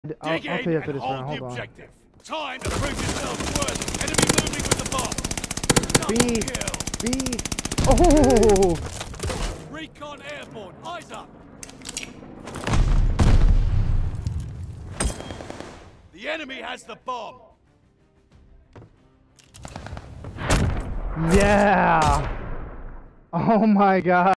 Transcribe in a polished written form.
I'll Dig tell in you after and this round. hold the Hold on. objective. Time to prove yourselves worth. Enemy moving with the bomb. B. Double kill. Oh! Recon airborne. Eyes up. The enemy has the bomb. Yeah! Oh my god.